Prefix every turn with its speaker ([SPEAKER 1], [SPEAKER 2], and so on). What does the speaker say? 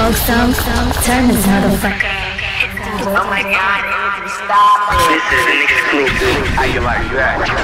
[SPEAKER 1] so, turn this motherfucker.
[SPEAKER 2] Oh my god, stop. This is an exclusive. How you like that?